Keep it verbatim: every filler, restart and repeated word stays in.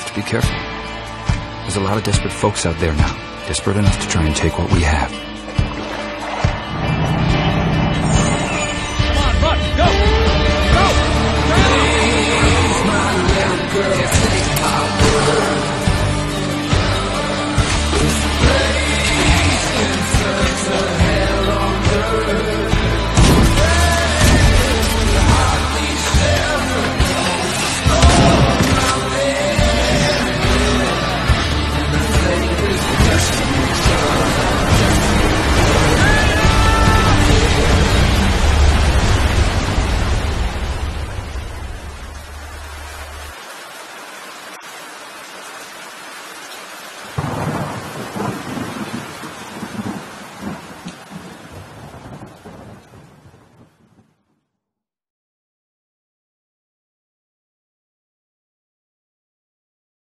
have to be careful. There's a lot of desperate folks out there now, desperate enough to try and take what we have.